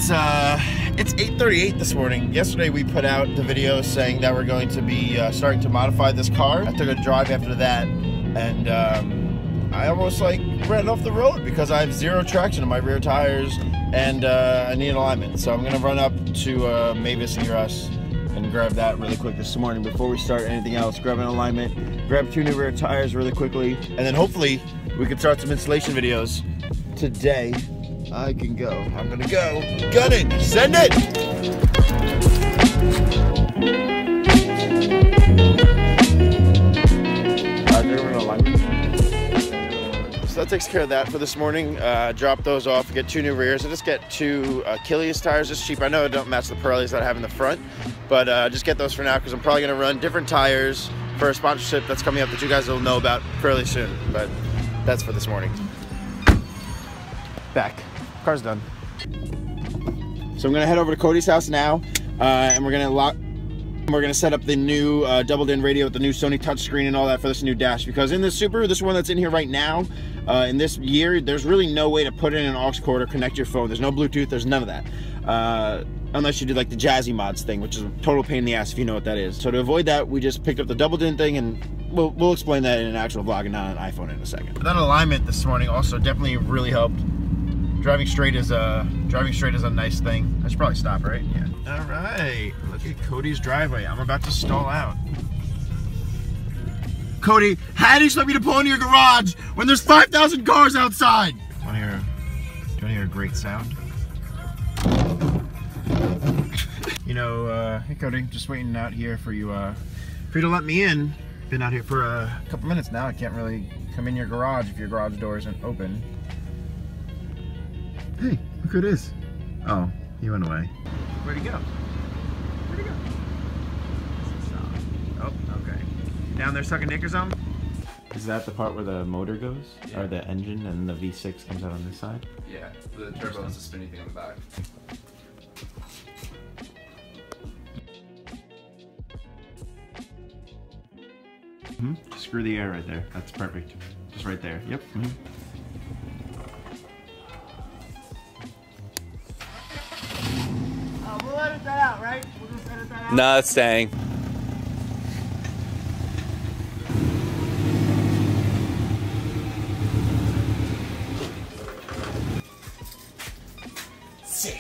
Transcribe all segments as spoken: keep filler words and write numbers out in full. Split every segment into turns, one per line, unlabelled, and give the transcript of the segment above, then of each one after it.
It's uh, it's eight thirty-eight this morning. Yesterday we put out the video saying that we're going to be uh, starting to modify this car. I took a drive after that, and um, I almost like ran off the road because I have zero traction in my rear tires, and uh, I need an alignment. So I'm gonna run up to uh, Mavis near us and grab that really quick this morning before we start anything else. Grab an alignment, grab two new rear tires really quickly, and then hopefully we can start some installation videos today. I can go. I'm gonna go. Gun it! Send it! So that takes care of that for this morning. Uh, drop those off, get two new rears. I just get two uh, Achilles tires, just cheap. I know it don't match the Pirellis that I have in the front, but uh, just get those for now because I'm probably gonna run different tires for a sponsorship that's coming up that you guys will know about fairly soon. But that's for this morning. Back. Car's done. So I'm gonna head over to Cody's house now, uh, and we're gonna lock. We're gonna set up the new uh, doubled-in radio with the new Sony touchscreen and all that for this new dash. Because in this Subaru, this one that's in here right now, uh, in this year, there's really no way to put in an aux cord or connect your phone. There's no Bluetooth. There's none of that. Uh, unless you do like the Jazzy Mods thing, which is a total pain in the ass if you know what that is. So to avoid that, we just picked up the doubled-in thing, and we'll we'll explain that in an actual vlog and not on an iPhone in a second. That alignment this morning also definitely really helped. Driving straight is a driving straight is a nice thing. I should probably stop, right? Yeah. All right. Look at Cody's driveway. I'm about to stall out. Cody, how do you expect me to pull into your garage when there's five thousand cars outside? Want to hear? Do you want to hear a great sound? You know, uh, hey Cody, just waiting out here for you. Uh, for you to let me in. Been out here for a couple minutes now. I can't really come in your garage if your garage door isn't open. Hey, look who it is. Oh, he went away. Where'd he go? Where'd he go? Oh, okay. Down there sucking dick or something?
Is that the part where the motor goes?
Yeah.
Or the engine and the V six comes out on this side?
Yeah, the turbo is the spinny thing on the back.
Mm-hmm. Screw the air right there. That's perfect. Just right there. Yep. Mm-hmm.
We'll edit that out, right? We'll just edit that out.
No, it's staying.
Sick.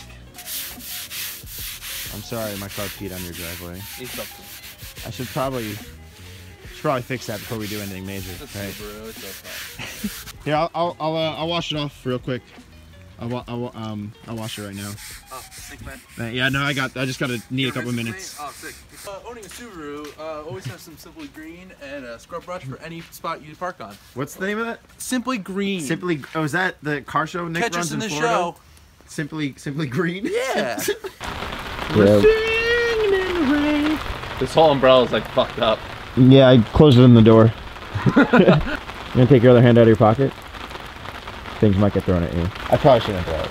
I'm sorry, my car peed on your driveway.
He's something.
I should probably should probably fix that before we do anything major.
It's
Right?
Subaru, it's okay.
Here, I'll I'll I'll, uh, I'll wash it off real quick. I'll, wa I'll um I'll wash it right now.
Oh, sick, man.
Uh, yeah, no, I got. I just gotta need a couple of minutes.
Oh, sick. Uh, owning a Subaru, uh, always have some Simply Green and a scrub brush for any spot you park on.
What's the name of that?
Simply Green.
Simply. Oh, is that the car show Nick
Catch
runs
us in
in
the
Florida?
show.
Simply, Simply Green.
Yeah.
We're singing in the rain.
This whole umbrella is like fucked up.
Yeah, I closed it in the door. You're gonna take your other hand out of your pocket? Things might get thrown at you. I probably shouldn't throw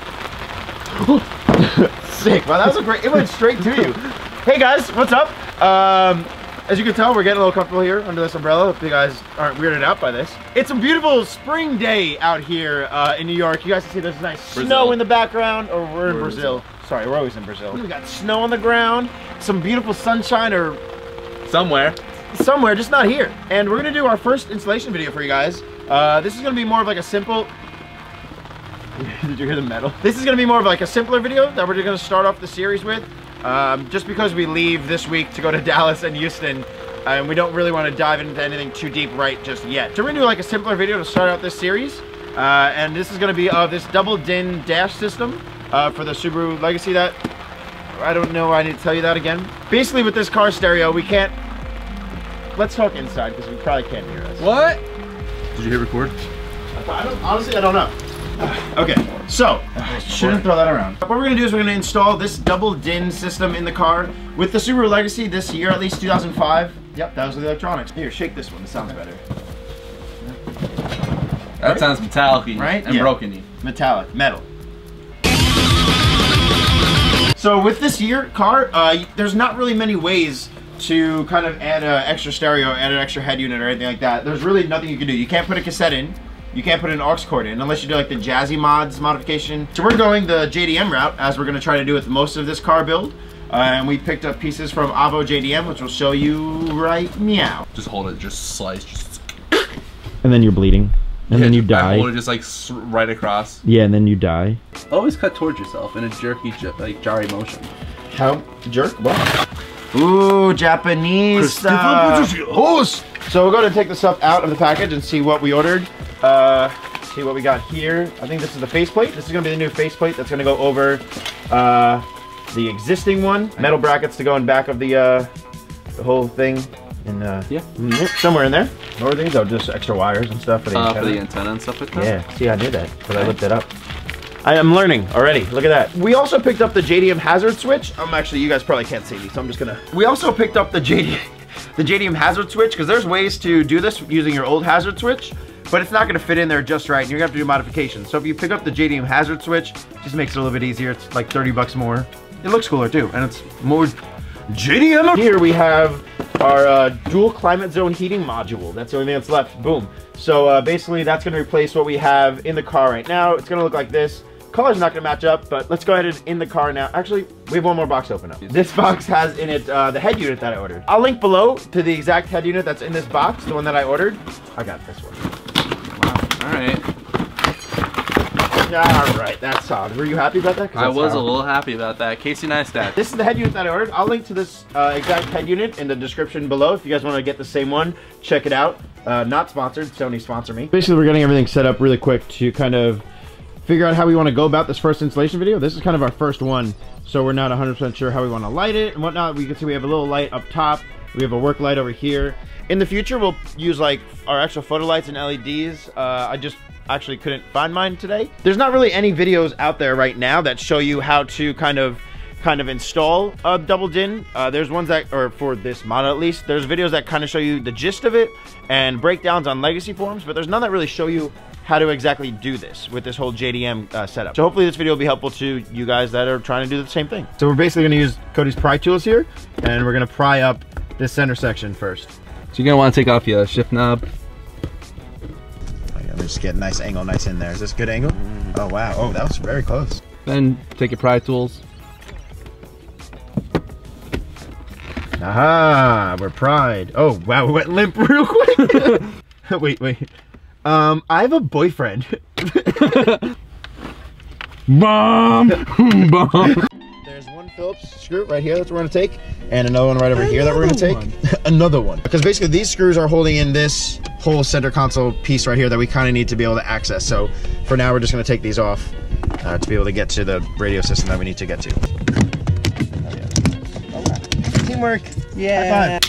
it. Sick. Wow, that was a great. It went straight to you. Hey guys, what's up? Um, as you can tell, we're getting a little comfortable here under this umbrella. Hope you guys aren't weirded out by this. It's a beautiful spring day out here uh, in New York. You guys can see there's nice
Brazil.
snow in the background. Or we're in
We're
Brazil. Brazil. Sorry, we're always in Brazil. We got snow on the ground, some beautiful sunshine, or
Somewhere.
somewhere, just not here. And we're gonna do our first installation video for you guys. Uh, this is gonna be more of like a simple. Did you hear the metal? This is gonna be more of like a simpler video that we're gonna start off the series with. Um, just because we leave this week to go to Dallas and Houston, uh, and we don't really want to dive into anything too deep right just yet. So we're gonna do like a simpler video to start out this series. Uh, and this is gonna be of this double D I N dash system uh, for the Subaru Legacy. That I don't know why I need to tell you that again. Basically with this car stereo, we can't. Let's talk inside because we probably can't hear us.
What?
Did you hit record? I don't, honestly, I don't know. Okay, so, shouldn't throw that around. What we're gonna do is we're gonna install this double D I N system in the car with the Subaru Legacy this year, at least two thousand five. Yep, that was with the electronics. Here, shake this one, it sounds better.
That
Right?
sounds metallic-y
Right?
and
Yeah.
broken-y.
Metallic, metal. So with this year car, uh, there's not really many ways to kind of add an extra stereo, add an extra head unit or anything like that. There's really nothing you can do. You can't put a cassette in. you can't put an aux cord in unless you do like the Jazzy Mods modification. So we're going the J D M route, as we're going to try to do with most of this car build. Uh, and we picked up pieces from Avo J D M, which we'll show you right now.
Just hold it, just slice, just.
And then you're bleeding. And
yeah,
then you die.
I hold it just like right across.
Yeah, and then you die.
Always cut towards yourself in a jerky, like jarry motion.
How jerk? What? Ooh, Japanese stuff. So we'll go ahead and take the stuff out of the package and see what we ordered. Uh, see what we got here. I think this is the faceplate. This is gonna be the new faceplate that's gonna go over uh, the existing one. Metal brackets to go in back of the uh, the whole thing. And uh,
yeah,
somewhere in there. What are these? Oh, just extra wires and stuff for the
uh,
antenna.
For the antenna and stuff like that.
Yeah. See, I did that because I looked it up. I am learning already. Look at that. We also picked up the J D M hazard switch. I'm actually, you guys probably can't see me, so I'm just gonna. We also picked up the J D, the J D M hazard switch because there's ways to do this using your old hazard switch, but it's not gonna fit in there just right. And you're gonna have to do modifications. So if you pick up the J D M hazard switch, it just makes it a little bit easier. It's like thirty bucks more. It looks cooler too, and it's more J D M. Here we have our uh, dual climate zone heating module. That's the only thing that's left. Boom. So uh, basically that's gonna replace what we have in the car right now. It's gonna look like this. Color's not gonna match up, but let's go ahead and in the car now. Actually, we have one more box to open up. This box has in it uh, the head unit that I ordered. I'll link below to the exact head unit that's in this box, the one that I ordered. I got this one.
Wow. All right.
All right, that's solid. Were you happy about that?
I was
how...
a little happy about that. Casey Neistat.
This is the head unit that I ordered. I'll link to this uh, exact head unit in the description below. If you guys want to get the same one, check it out. Uh, not sponsored. Sony sponsor me. Basically, we're getting everything set up really quick to kind of figure out how we want to go about this first installation video. This is kind of our first one, so we're not one hundred percent sure how we want to light it and whatnot. We can see we have a little light up top. We have a work light over here. In the future, we'll use like our actual photo lights and L E Ds. Uh, I just actually couldn't find mine today. There's not really any videos out there right now that show you how to kind of kind of install a double D I N. Uh, there's ones that, or for this model at least, there's videos that kind of show you the gist of it and breakdowns on legacy forums, but there's none that really show you how to exactly do this with this whole J D M uh, setup. So hopefully this video will be helpful to you guys that are trying to do the same thing. So we're basically gonna use Cody's pry tools here, and we're gonna pry up this center section first.
So you're gonna wanna take off your shift knob.
Oh, yeah, let's just get a nice angle nice in there. Is this a good angle? Oh wow, oh that was very close.
Then take your pry tools.
Aha, we're pried. Oh wow, we went limp real quick. wait, wait. Um, I have a boyfriend.
Bomb! Bomb!
There's one Phillips screw right here that we're gonna take, and another one right over here that we're gonna take. Another one. Because basically these screws are holding in this whole center console piece right here that we kind of need to be able to access. So for now, we're just gonna take these off uh, to be able to get to the radio system that we need to get to. Oh, yeah. Oh, wow. Teamwork. Yeah.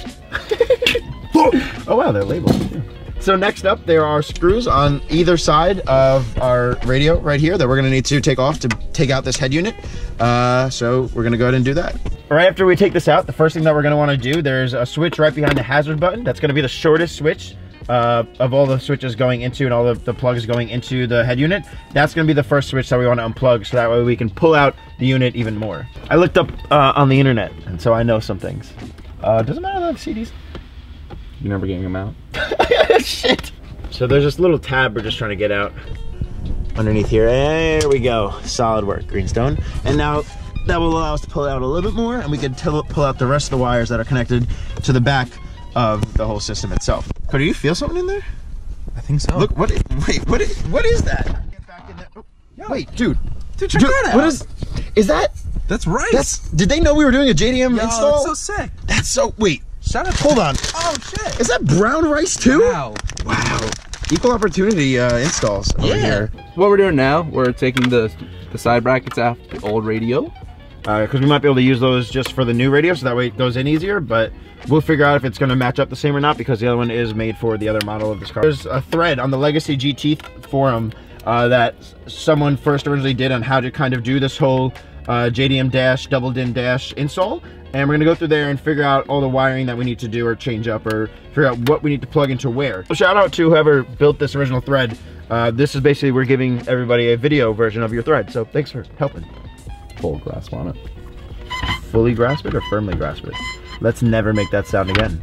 Oh wow, they're labeled. Yeah. So next up, there are screws on either side of our radio right here that we're gonna need to take off to take out this head unit. Uh, so we're gonna go ahead and do that. Right after we take this out, the first thing that we're gonna wanna do, there's a switch right behind the hazard button. That's gonna be the shortest switch uh, of all the switches going into and all the, the plugs going into the head unit. That's gonna be the first switch that we wanna unplug so that way we can pull out the unit even more. I looked up uh, on the internet, and so I know some things. Uh, doesn't matter that C Ds.
You're never getting them out.
Shit. So there's this little tab we're just trying to get out underneath here. There we go. Solid work, Greenstone. And now that will allow us to pull it out a little bit more, and we can pull out the rest of the wires that are connected to the back of the whole system itself. Cody, do you feel something in there?
I think so.
Look, what? Wait, what? Is, what is that? Get back in there. Oh, wait, dude.
Dude, check
dude,
that out.
What is? Is that?
That's right.
That's. Did they know we were doing a J D M
Yo,
install?
that's so sick.
That's so. Wait.
Shut up.
Hold on.
Oh shit.
Is that brown rice too?
Wow.
Wow. Equal opportunity uh, installs over
yeah.
here.
What we're doing now, we're taking the the side brackets off the old radio.
Because uh, we might be able to use those just for the new radio, so that way it goes in easier, but we'll figure out if it's going to match up the same or not, because the other one is made for the other model of this car. There's a thread on the Legacy G T forum uh, that someone first originally did on how to kind of do this whole uh, J D M dash, double D I N dash install. And we're gonna go through there and figure out all the wiring that we need to do or change up, or figure out what we need to plug into where. So shout out to whoever built this original thread. Uh, this is basically, we're giving everybody a video version of your thread. So thanks for helping.
Full grasp on it.
Fully grasp it or firmly grasp it? Let's never make that sound again.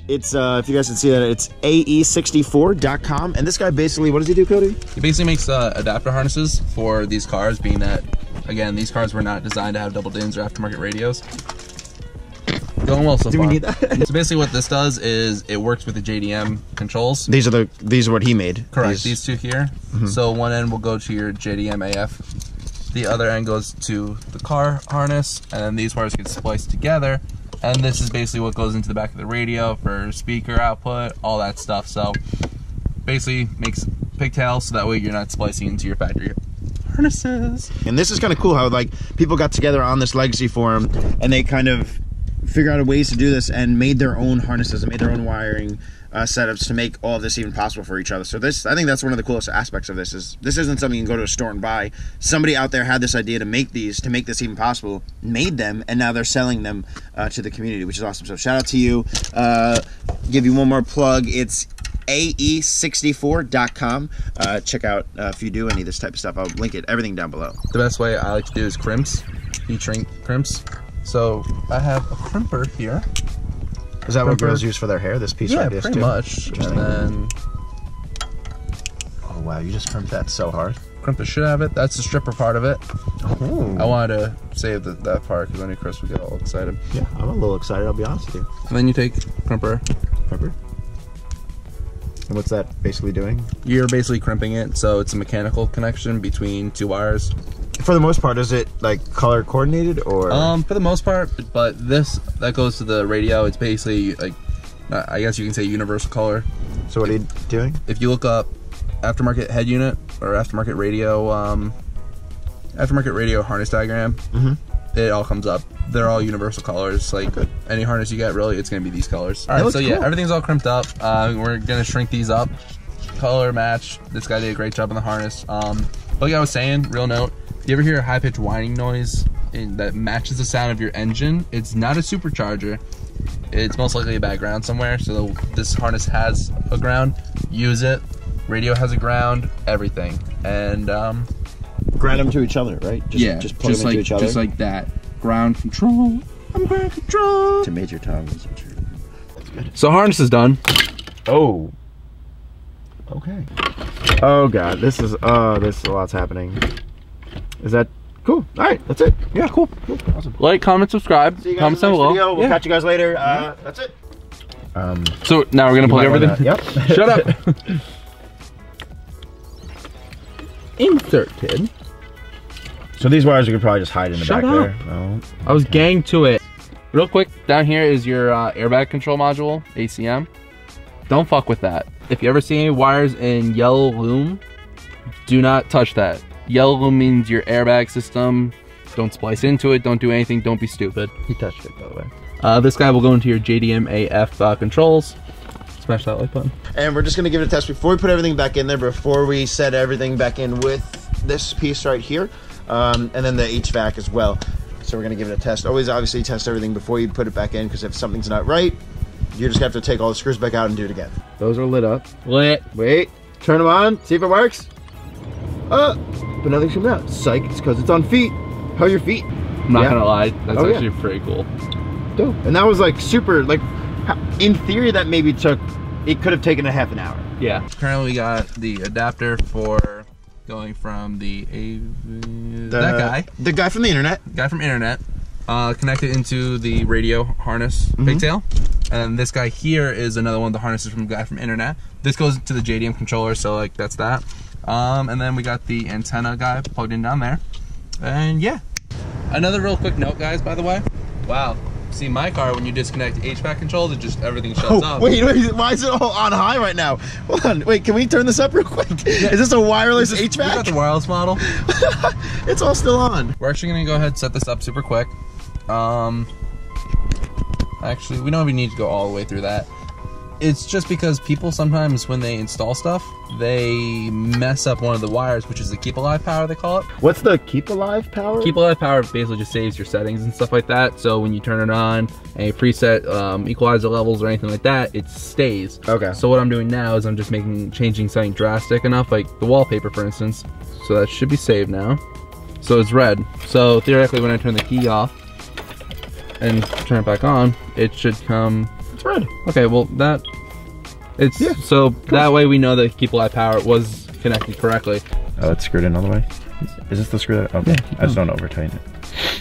It's, uh, if you guys can see that, it's A E sixty-four dot com. And this guy basically, what does he do, Cody?
He basically makes uh, adapter harnesses for these cars, being that, again, these cars were not designed to have double dins or aftermarket radios. Going well so
Do
far.
we need that?
So basically what this does is it works with the J D M controls.
These are the, these are what he made.
Correct,
These,
these two here. Mm-hmm. So one end will go to your J D M A F. The other end goes to the car harness, and then these wires get spliced together. And this is basically what goes into the back of the radio for speaker output, all that stuff. So basically makes pigtails so that way you're not splicing into your factory harnesses.
And this is kind of cool how like people got together on this legacy forum and they kind of figured out ways to do this and made their own harnesses and made their own wiring uh, setups to make all of this even possible for each other. So this, I think that's one of the coolest aspects of this, is this isn't something you can go to a store and buy. Somebody out there had this idea to make these, to make this even possible, made them, and now they're selling them uh, to the community, which is awesome. So shout out to you. Uh, give you one more plug. It's A E sixty-four dot com. Uh, check out uh, if you do any of this type of stuff. I'll link it, everything down below.
The best way I like to do is crimps, heat shrink crimps. So I have a crimper here.
Is that
Crimper.
what girls use for their hair? This piece
Yeah,
right here
pretty
too?
much. And then
oh wow, you just crimped that so hard.
crimp the shit out of it. That's the stripper part of it.
Oh.
I wanted to save the, that part because I knew Chris would get all excited.
Yeah, I'm a little excited, I'll be honest with you.
And then you take crimper.
Crimper? And what's that basically doing?
You're basically crimping it, so it's a mechanical connection between two wires.
For the most part, is it like color coordinated or?
Um, for the most part, but this that goes to the radio. It's basically like, I guess you can say universal color.
So what are you doing?
If you look up aftermarket head unit or aftermarket radio, um, aftermarket radio harness diagram,
Mm-hmm.
it all comes up. They're all universal colors. Like
Good.
any harness you get, really, it's gonna be these colors. All
That
right,
looks
so yeah,
cool.
everything's all crimped up. Uh, we're gonna shrink these up, color match. This guy did a great job on the harness. Um, like I was saying, real note. If you ever hear a high-pitched whining noise in, that matches the sound of your engine, it's not a supercharger. It's most likely a background somewhere. So this harness has a ground. Use it. Radio has a ground. Everything. And um,
Ground them to each other, right? Just,
yeah,
just plug them
like
into each other.
just like that. Ground control. I'm ground control.
To Major Tom. That's good.
So harness is done.
Oh. Okay. Oh god, this is oh, this is a lot's happening. Is that cool? All right, that's it.
Yeah, cool.
Cool. Awesome.
Like, comment, subscribe.
See you guys
Comment
in the
down
next
below.
video. We'll
Yeah.
catch you guys later. Uh, that's it. Um,
So now we're gonna plug everything.
Yep.
Shut up. Inserted.
So these wires you could probably just hide in the
Shut
back
up.
there. Oh.
I was gang to it. Real quick, down here is your uh, airbag control module, A C M. Don't fuck with that. If you ever see any wires in yellow loom, do not touch that. Yellow loom means your airbag system. Don't splice into it. Don't do anything. Don't be stupid.
He touched it, by the way.
Uh, this guy will go into your J D M A F uh, controls. Smash that like button.
And we're just gonna give it a test before we put everything back in there, before we set everything back in with this piece right here, um, and then the H V A C as well. So we're gonna give it a test. Always obviously test everything before you put it back in, because if something's not right, you're just gonna have to take all the screws back out and do it again. Those are lit up.
Lit.
Wait, turn them on, see if it works. Uh, but nothing's coming out. Psych, it's because it's on feet. How are your feet?
I'm not
Yeah.
gonna lie. That's
Oh, yeah.
actually pretty cool.
Dope. And that was like super, like, in theory that maybe took, it could have taken a half an hour.
Yeah. Currently we got the adapter for going from the, a
The,
that guy,
The guy from the internet.
guy from internet, uh, connected into the radio harness
Mm-hmm.
pigtail. And this guy here is another one of the harnesses from the guy from internet. This goes to the J D M controller, so like that's that. Um, and then we got the antenna guy plugged in down there. And yeah. Another real quick note, guys, by the way. Wow. See, my car, when you disconnect H V A C controls, it just, everything shuts
Oh,
off.
wait, wait, why is it all on high right now? Hold on, wait, can we turn this up real quick? Is this a wireless H V
We got
A C?
the wireless model.
It's all still on.
We're actually gonna go ahead and set this up super quick. Um, actually, we don't even need to go all the way through that. It's just because people sometimes, when they install stuff, they mess up one of the wires, which is the keep alive power, they call it.
What's the keep alive power?
Keep alive power basically just saves your settings and stuff like that. So when you turn it on and you preset um, equalizer levels or anything like that, it stays.
Okay.
So what I'm doing now is I'm just making changing something drastic enough, like the wallpaper, for instance. So that should be saved now. So it's red. So theoretically, when I turn the key off and turn it back on, it should come
It's red.
Okay, well that it's yeah. So cool. That way we know that keep alive power was connected correctly.
Oh, it's screwed in all the way. Is this the screw that? Okay, yeah, I just don't over tighten it.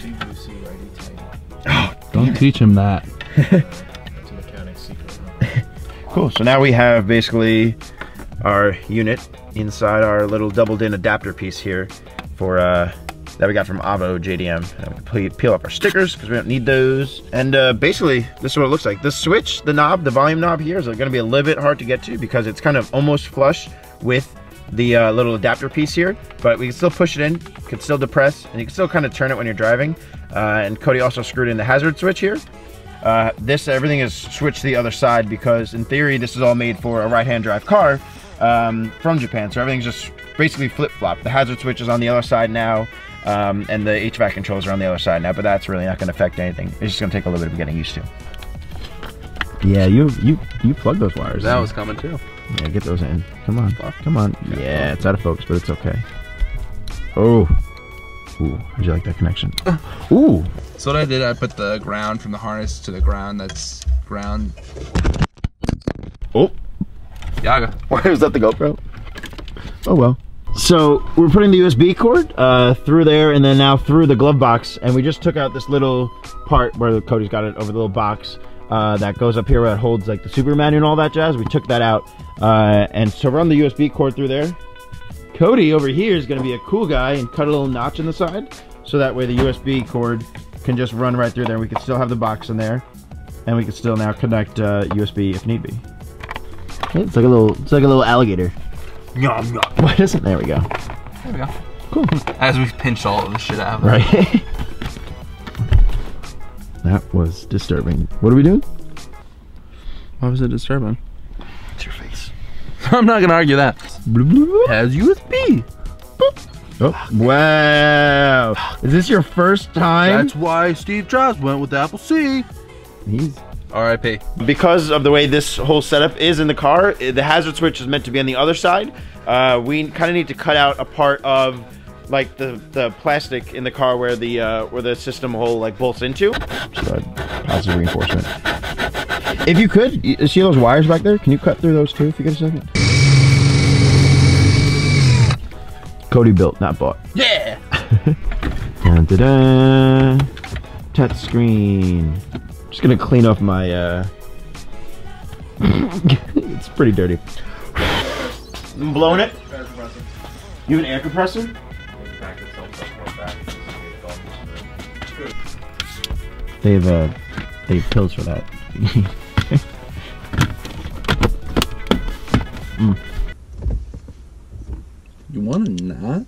Oh, don't teach him that.
That's a mechanic secret.
Cool. So now we have basically our unit inside our little doubled-in adapter piece here for uh, that we got from Avo J D M. And we can peel up our stickers because we don't need those. And uh, basically, this is what it looks like. The switch, the knob, the volume knob here is going to be a little bit hard to get to because it's kind of almost flush with the uh, little adapter piece here, but we can still push it in, can still depress, and you can still kind of turn it when you're driving. Uh, and Cody also screwed in the hazard switch here. Uh, this, everything is switched to the other side because in theory, this is all made for a right-hand drive car um, from Japan. So everything's just basically flip-flop. The hazard switch is on the other side now, um, and the H V A C controls are on the other side now, but that's really not gonna affect anything. It's just gonna take a little bit of getting used to. Yeah, you you you plug those wires.
That
in.
was coming too.
Yeah, get those in. Come on, come on. Yeah, it's out of focus, but it's okay. Oh, ooh, how'd you like that connection? Ooh.
So what I did, I put the ground from the harness to the ground. That's ground.
Oh,
Yaga.
Why was that the GoPro? Oh well. So we're putting the U S B cord uh, through there, and then now through the glove box, and we just took out this little part where Cody's got it over the little box. Uh, that goes up here where it holds like the Subaru manual and all that jazz. We took that out, uh, and so run the U S B cord through there. Cody over here is going to be a cool guy and cut a little notch in the side, so that way the U S B cord can just run right through there. We can still have the box in there, and we can still now connect uh, U S B if need be. It's like a little, it's like a little alligator. Yum, yum. What is it? There we go.
There we go.
Cool.
As we pinched all of the shit out of it.
Right. That was disturbing. What are we doing?
Why was it disturbing?
It's your face.
I'm not gonna argue that. Has U S B.
Oh, wow. Is this your first time?
That's why Steve Jobs went with Apple C.
He's
R I P.
Because of the way this whole setup is in the car, the hazard switch is meant to be on the other side. Uh, we kind of need to cut out a part of like the the plastic in the car where the uh, where the system hole like bolts into. Just a positive reinforcement. If you could, you see those wires back there? Can you cut through those too if you get a second? Cody built, not bought.
Yeah.
Dun, da, da. Touch screen. Just gonna clean off my. Uh... It's pretty dirty. I'm blowing it. You have an air compressor? They have uh, they have pills for that. mm.
You want to not?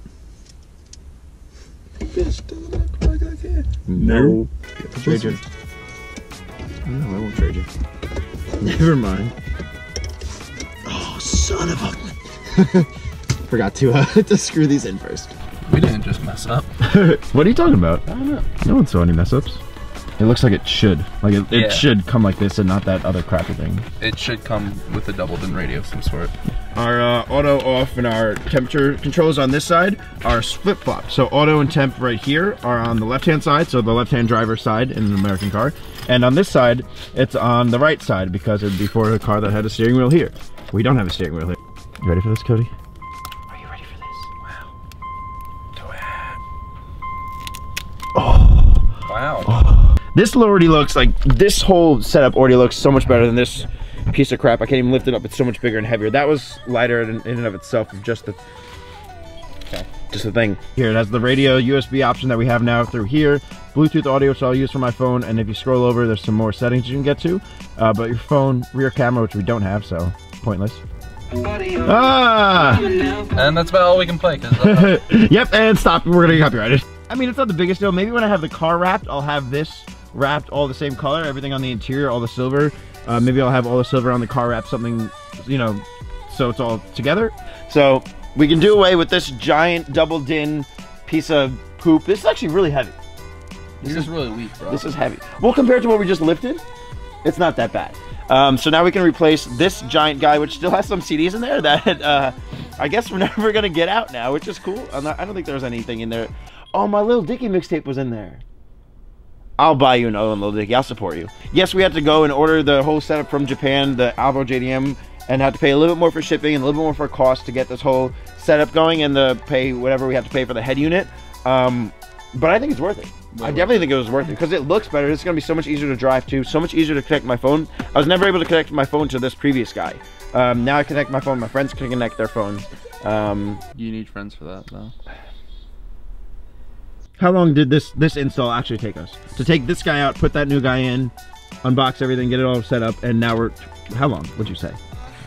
Bitch, doesn't act like I can.
No. Trade you. No, I won't trade you. Never mind. Oh, son of a. Forgot to uh, to screw these in first.
We didn't just mess up.
What are you talking about?
I don't know.
No one saw any mess ups. It looks like it should. Like it,
Yeah.
it should come like this and not that other crappy thing.
It should come with a doubled-in radio of some sort.
Our uh, auto off and our temperature controls on this side are flip-flop. So auto and temp right here are on the left-hand side, so the left-hand driver's side in an American car. And on this side, it's on the right side because it would be for a car that had a steering wheel here. We don't have a steering wheel here. You ready for this, Cody? Are you ready for this? Wow. Do it. Oh.
Wow.
Oh. This already looks like, this whole setup already looks so much better than this piece of crap. I can't even lift it up. It's so much bigger and heavier. That was lighter in, in and of itself, of just the, okay, just the thing. Here, it has the radio U S B option that we have now through here. Bluetooth audio, so I'll use for my phone. And if you scroll over, there's some more settings you can get to. Uh, but your phone, rear camera, which we don't have, so pointless. Ah!
And that's about all we can play. Cause, uh,
yep, and stop. We're gonna get copyrighted. I mean, it's not the biggest deal. Maybe when I have the car wrapped, I'll have this wrapped all the same color, everything on the interior, all the silver. Uh, maybe I'll have all the silver on the car wrapped, something, you know, so it's all together. So we can do away with this giant double-din piece of poop. This is actually really heavy.
This is really weak, bro.
This is heavy. Well, compared to what we just lifted, it's not that bad. Um, so now we can replace this giant guy, which still has some C Ds in there that uh, I guess we're never gonna get out now, which is cool. I'm not, I don't think there was anything in there. Oh, my Little Dicky mixtape was in there. I'll buy you another one, Little Dicky. I'll support you. Yes, we had to go and order the whole setup from Japan, the Alvo J D M, and had to pay a little bit more for shipping and a little bit more for cost to get this whole setup going and the pay whatever we have to pay for the head unit. Um, but I think it's worth it. I definitely think it was worth it because it looks better. It's going to be so much easier to drive too, so much easier to connect my phone. I was never able to connect my phone to this previous guy. Um, now I connect my phone. My friends can connect their phones. Um,
You need friends for that, though.
How long did this this install actually take us? To take this guy out, put that new guy in, unbox everything, get it all set up, and now we're... How long would you say?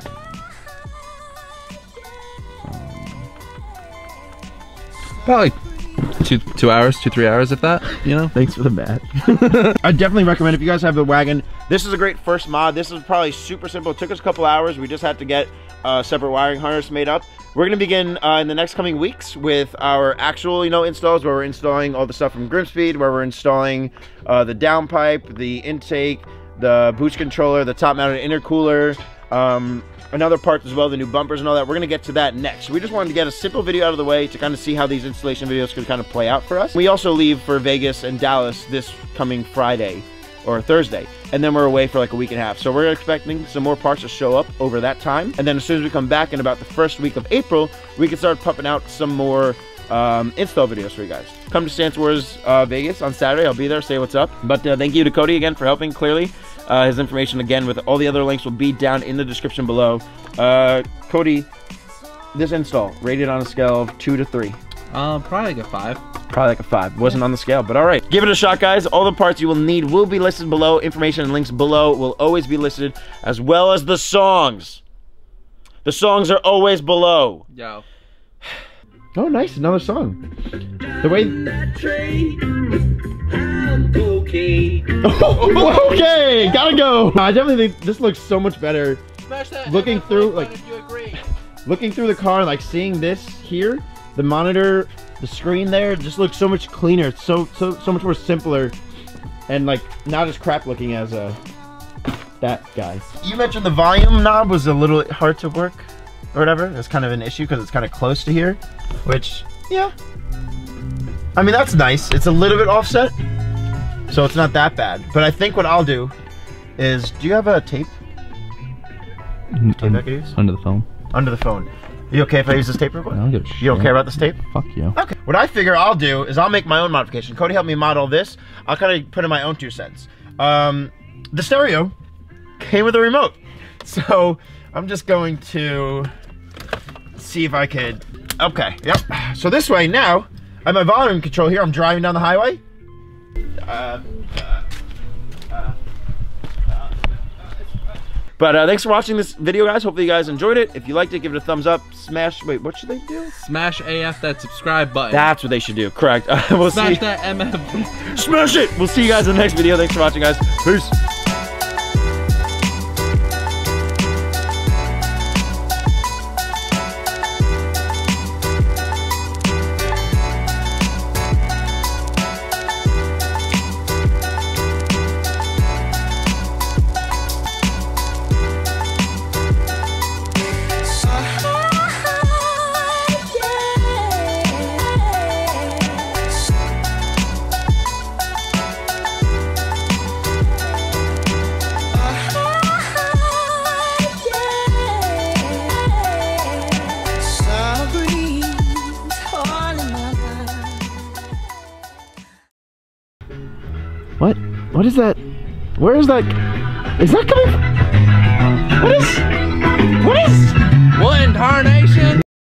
Probably two two hours, two three hours, if that. You know.
Thanks for the math. I definitely recommend if you guys have the wagon. This is a great first mod. This is probably super simple. It took us a couple hours. We just had to get a separate wiring harness made up. We're gonna begin uh, in the next coming weeks with our actual, you know, installs where we're installing all the stuff from Krispy, where we're installing uh, the downpipe, the intake, the boost controller, the top-mounted intercooler, um, another part as well, the new bumpers and all that. We're gonna get to that next. We just wanted to get a simple video out of the way to kind of see how these installation videos could kind of play out for us. We also leave for Vegas and Dallas this coming Friday or Thursday, and then we're away for like a week and a half. So we're expecting some more parts to show up over that time, and then as soon as we come back in about the first week of April, we can start pumping out some more um, install videos for you guys. Come to Stance Wars uh, Vegas on Saturday. I'll be there. Say what's up. But uh, thank you to Cody again for helping. Clearly, uh, his information again with all the other links will be down in the description below. Uh, Cody, this install rated on a scale of two to three.
Um, probably like a five.
Probably like a five. Wasn't on the scale, but all right. Give it a shot, guys. All the parts you will need will be listed below. Information and links below will always be listed, as well as the songs. The songs are always below.
Yo.
Oh, nice. Another song. The way... Oh, okay. Gotta go. I definitely think this looks so much better.
Smash that.
Looking through, like...
If you agree.
Looking through the car, like seeing this here, the monitor, the screen there, just looks so much cleaner. It's so so so much more simpler, and like not as crap looking as uh that guy. You mentioned the volume knob was a little hard to work, or whatever. It's kind of an issue because it's kind of close to here, which yeah. I mean that's nice. It's a little bit offset, so it's not that bad. But I think what I'll do is, do you have a tape? Tape I could use?
Under the phone.
Under the phone. You okay if I use this tape real quick?
I don't give a shit.
You don't care about this tape?
Fuck you.
Okay. What I figure I'll do is I'll make my own modification. Cody helped me model this. I'll kind of put in my own two cents. Um, the stereo came with a remote. So I'm just going to see if I could, okay, yep. So this way now, I have my volume control here. I'm driving down the highway. Uh, uh, uh. But uh, thanks for watching this video, guys. Hopefully you guys enjoyed it. If you liked it, give it a thumbs up. Smash, wait, what should they do?
Smash A F that subscribe button.
That's what they should do, correct. Uh, we'll
Smash
see.
that M F.
Smash it! We'll see you guys in the next video. Thanks for watching, guys. Peace. What? What is that? Where is that? Is that coming from? What is? What is?
What in tarnation?